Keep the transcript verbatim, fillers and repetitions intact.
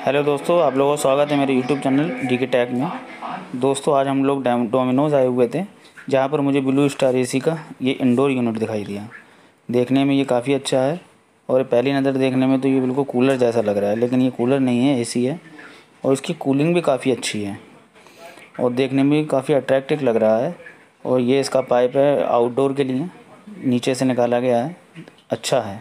Hello दोस्तों, आप लोगों का स्वागत है मेरे यूट्यूब चैनल डी के टैक में। दोस्तों आज हम लोग डोमिनोज़ आए हुए थे, जहाँ पर मुझे ब्लू स्टार एसी का ये इंडोर यूनिट दिखाई दिया। देखने में ये काफ़ी अच्छा है और पहली नज़र देखने में तो ये बिल्कुल कूलर जैसा लग रहा है, लेकिन ये कूलर नहीं है, एसी है। और इसकी कूलिंग भी काफ़ी अच्छी है और देखने में भी काफ़ी अट्रैक्टिव लग रहा है। और ये इसका पाइप है आउटडोर के लिए, नीचे से निकाला गया है, अच्छा है।